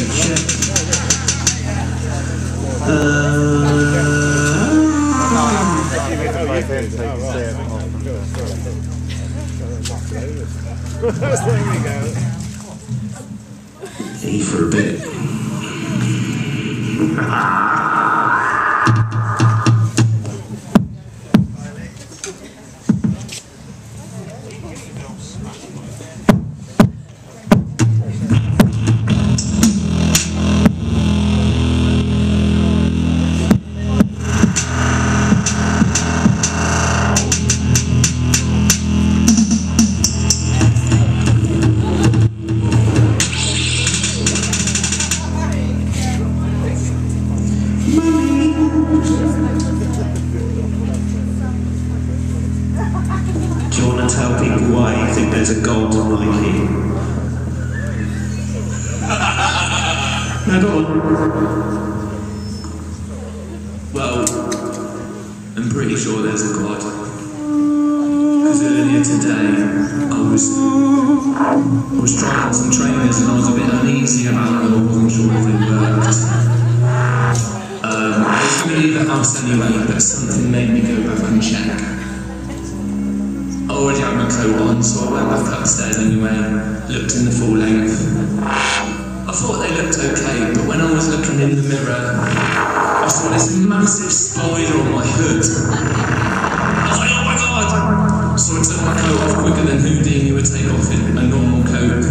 Leave for a bit. There's a god like him. No, go on. Well, I'm pretty sure there's a god. Because earlier today, I was trying some trainers and I was a bit uneasy about them. I wasn't sure if they worked. I was going to leave the house anyway, but something made me go back and check. I already had my coat on, so I went back upstairs anyway, looked in the full length. I thought they looked okay, but when I was looking in the mirror, I saw this massive spider on my hood. I was like, oh my god! So I took my coat off quicker than Houdini would take off a normal coat.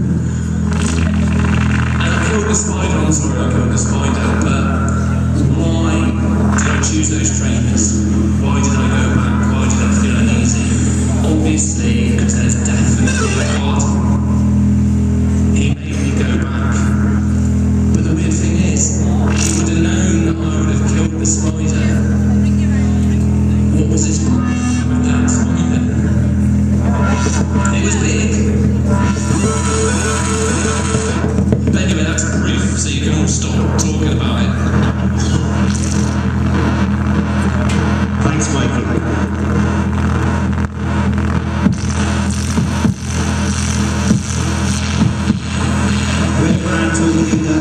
And I killed the spider, I'm sorry I killed the spider, but why did I choose those trainers? Why did I go back? Why did I feel uneasy? Obviously, because there's definitely a god. He made me go back. But the weird thing is, he would have known that I would have killed the spider. What was his plan with that spider? It was big. But anyway, that's brief, so you can all stop talking about it. Thanks, Michael. Brown Torpedo.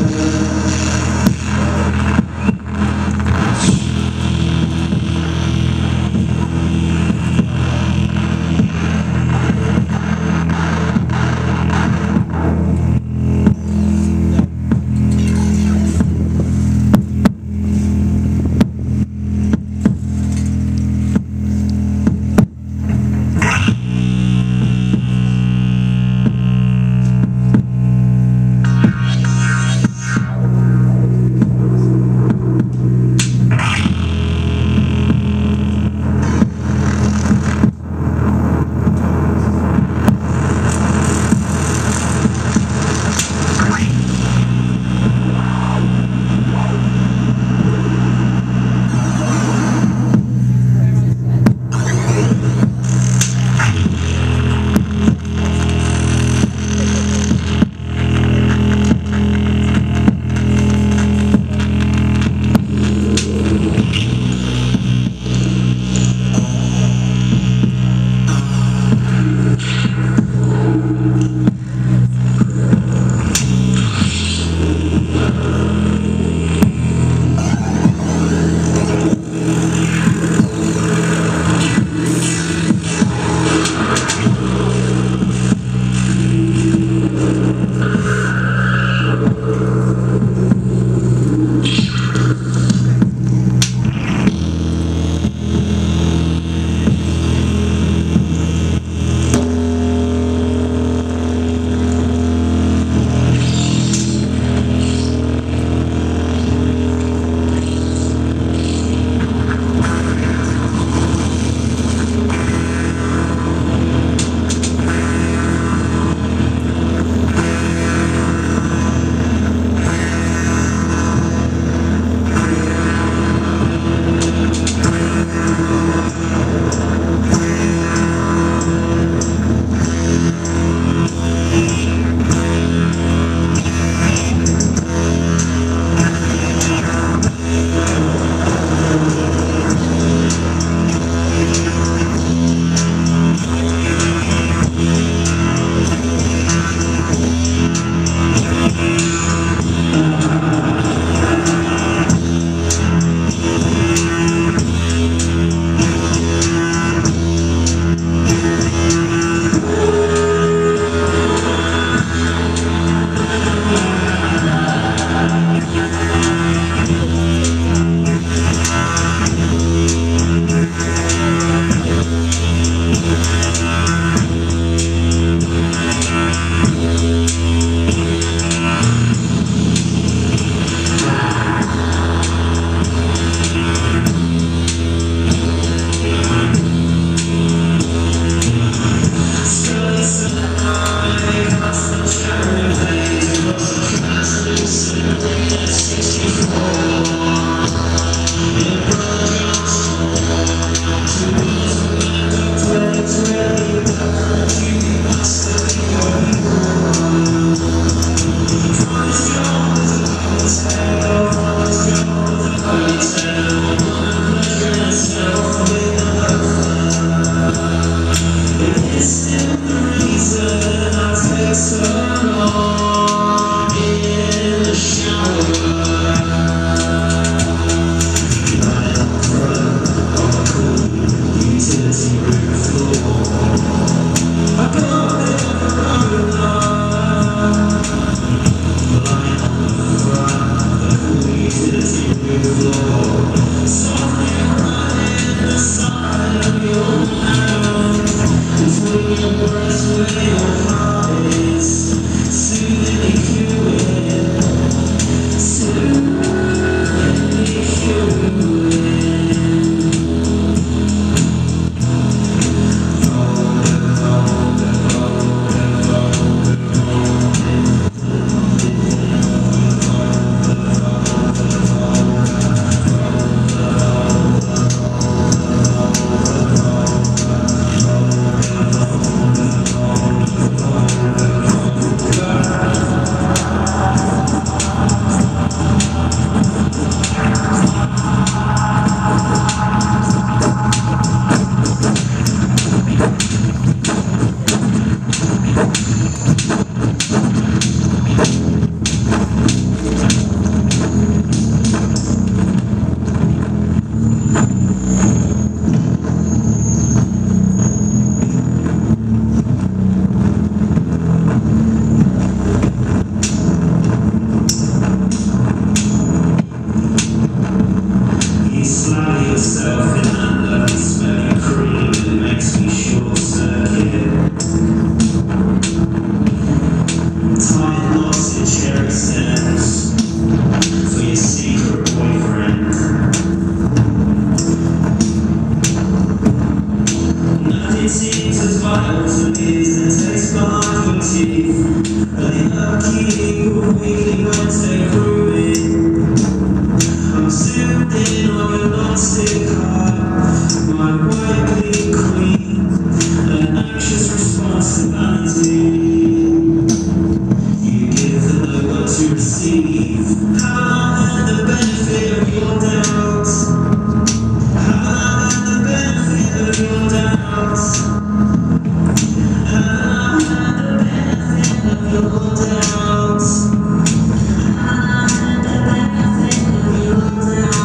weekly Wednesday crewing. I'm zoomed in on your non-stick heart, my white queen, an anxious response to vanity. You give the know what to receive. How long had the benefit of your doubts? How long had the benefit of your doubts? How long had the benefit of your doubts? How long had the benefit of your doubts?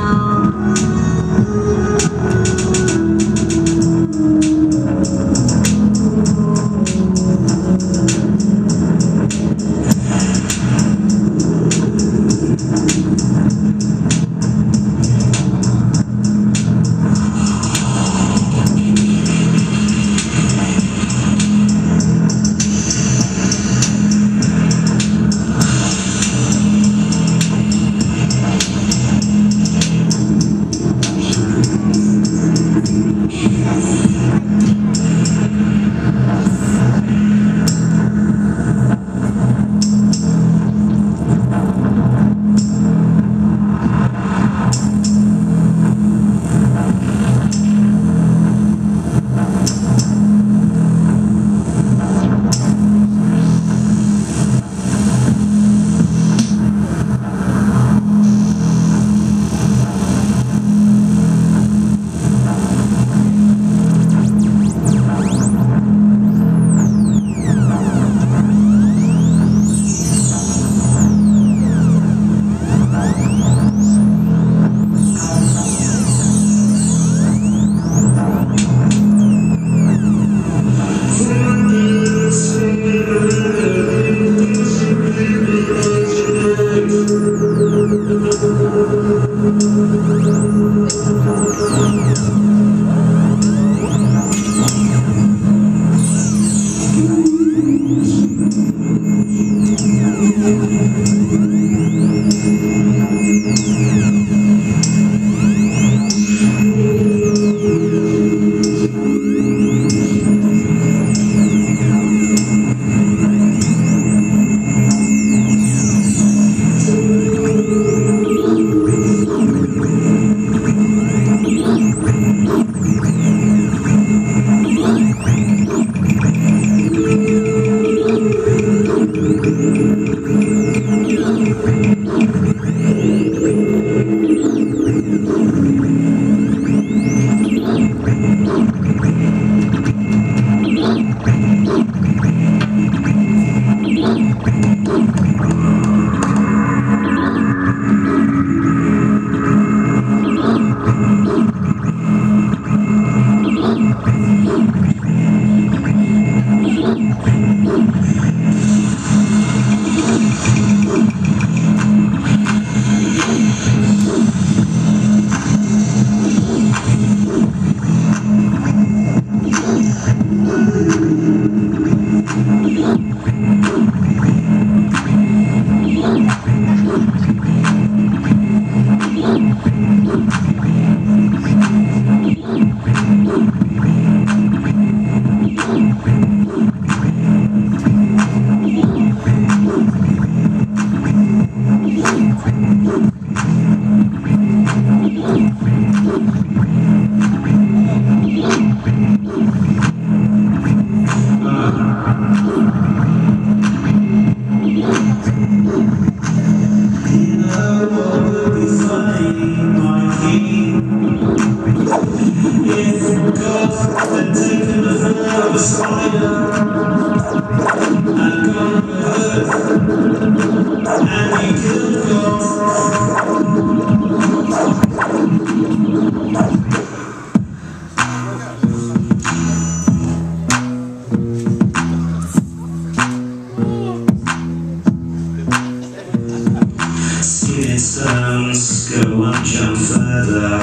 Stones go one jump further.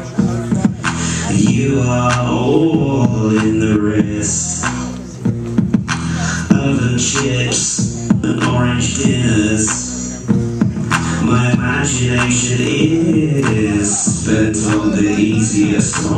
You are all in the wrist. Oven chips and orange dinners. My imagination is spent on the easiest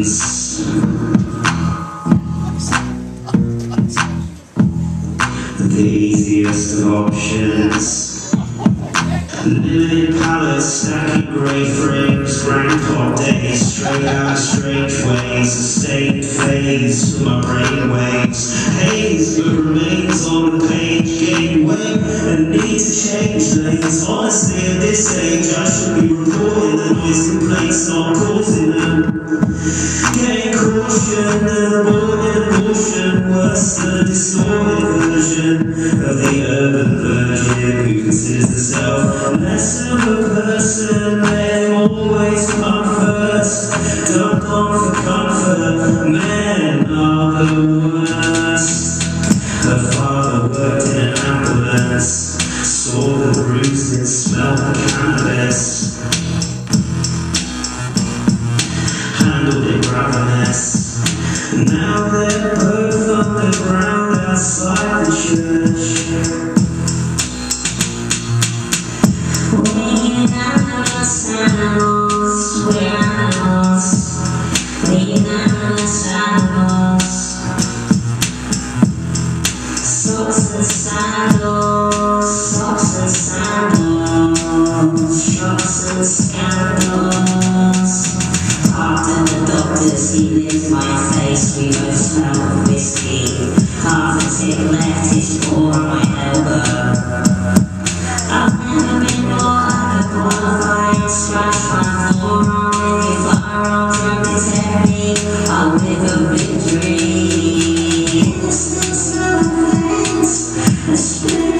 options. the easiest of options. Living in palace, stacking grey frames, Groundhog Days, straight out strange ways, a stained phase for my brain waves. Haze but remains on the page, gain weight and need to change lanes. Honestly, at this age, I should be reporting the noise complaints, not causing them. Gain caution and avoiding abortion, worse than a distorted version of the urban virgin who considers herself less of a person. They always come first, don't long for comfort, men are the worst. Her father worked in an ambulance, saw the bruising, smelled the cannabis, handled it ravenous. Now they're both on the ground outside the church. We're animals, we're animals, we're animals. Socks and sandals, socks and sandals, shops and scandals. After the doctors, he licked my face, we both smell of whiskey. Half a tick left, his paw on my elbow. I've never been more unqualified, scratch my forearm. If our arms run this heavy, I'll live a victory. Innocence of a face, a spirit.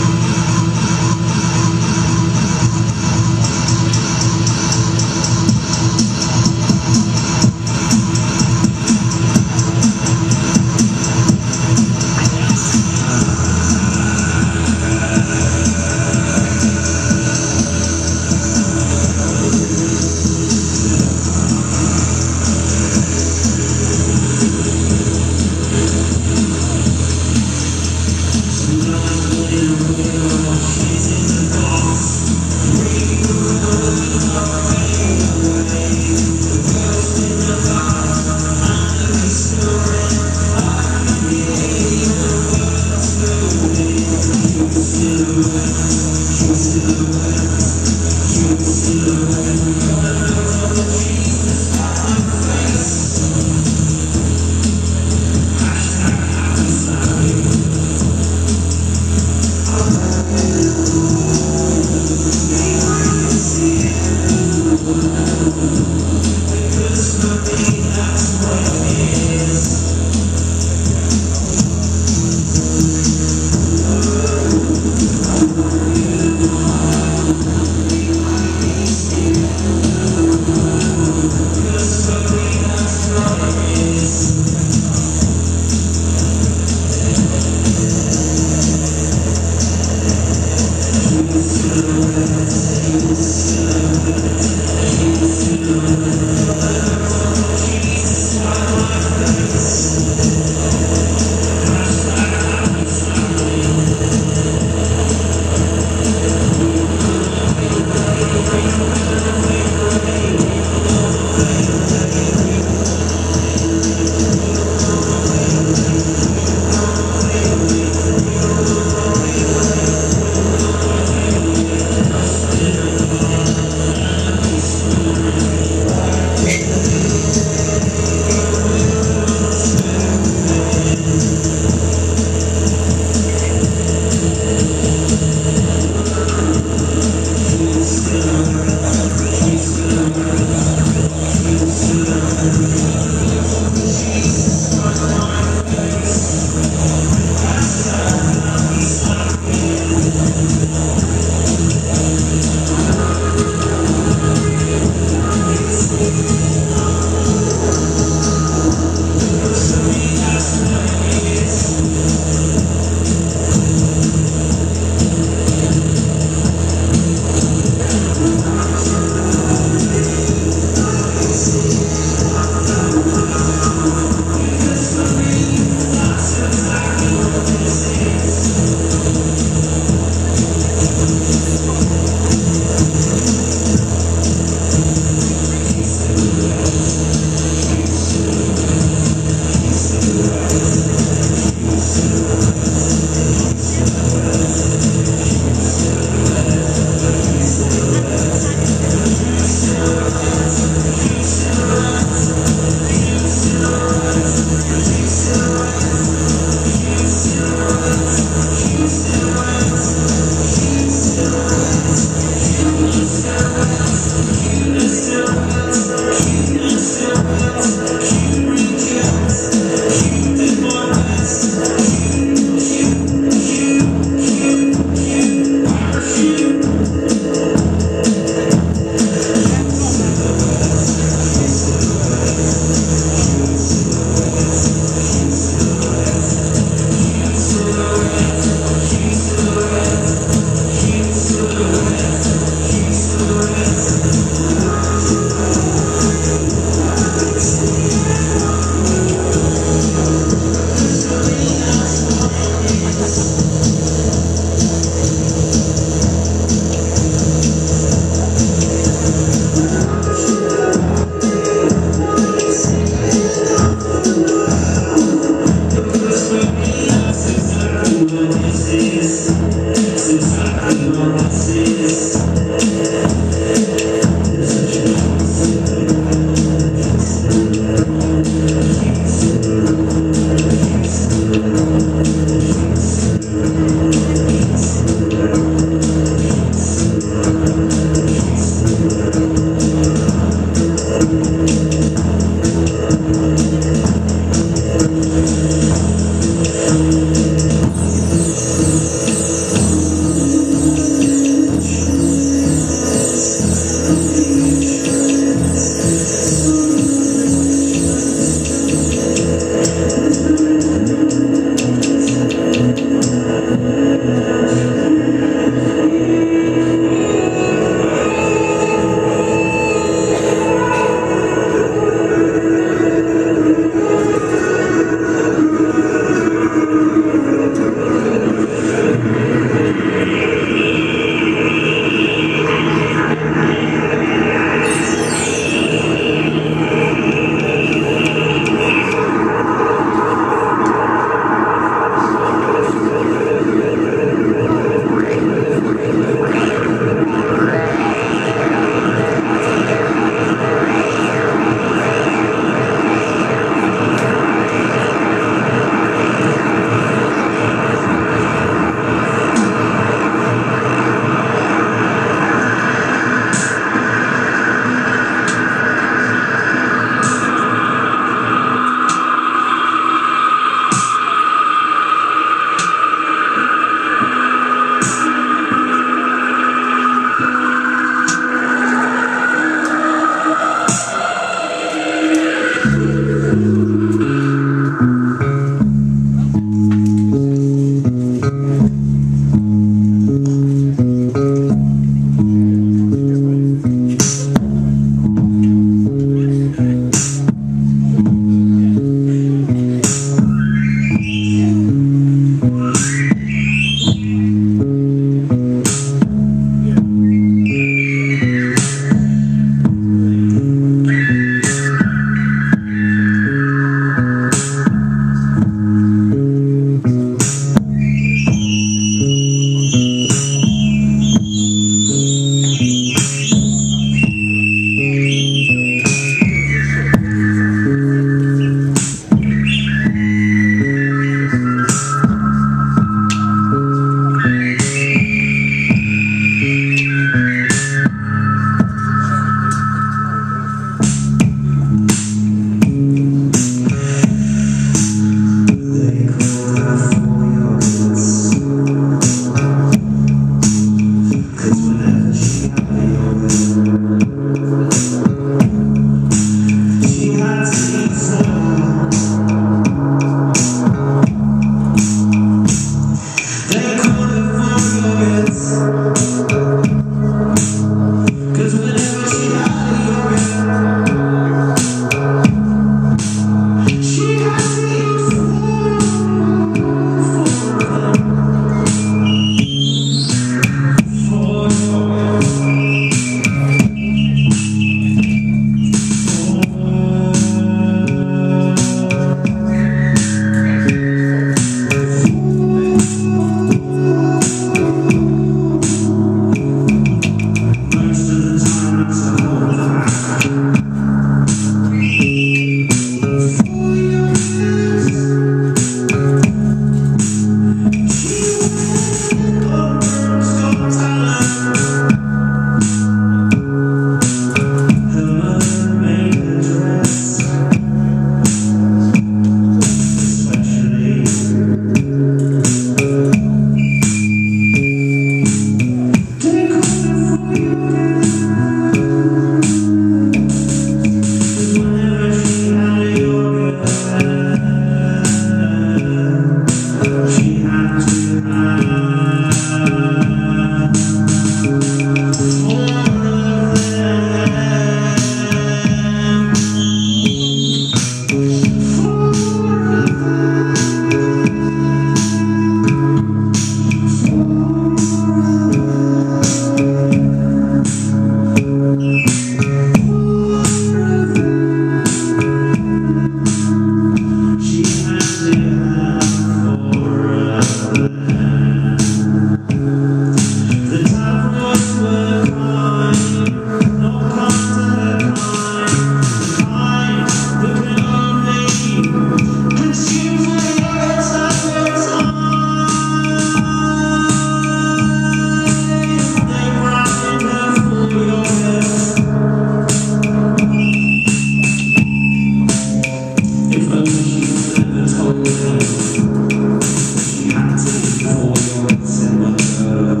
If only she'd never told me she had to leave for your cinema.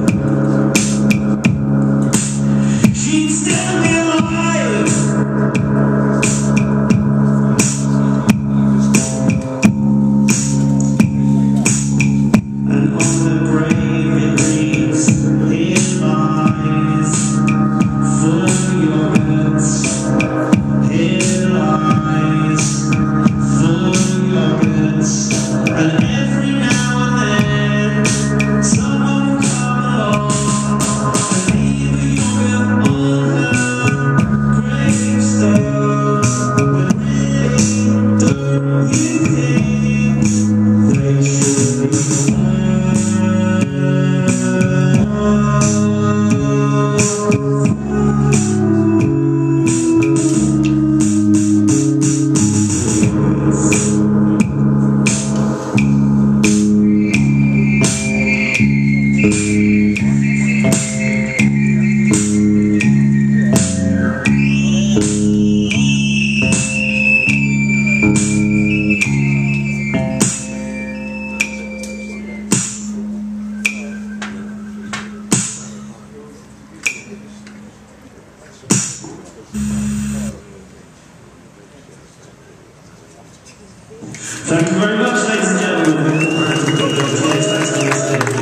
She'd still be alive. And on her grave it reads, "Here lies for your goods. Here lies for your goods." And every now and then someone will come along and leave a yogurt on her gravestone. But really, don't you think they should be Thank you very much, ladies and gentlemen. Thanks for listening.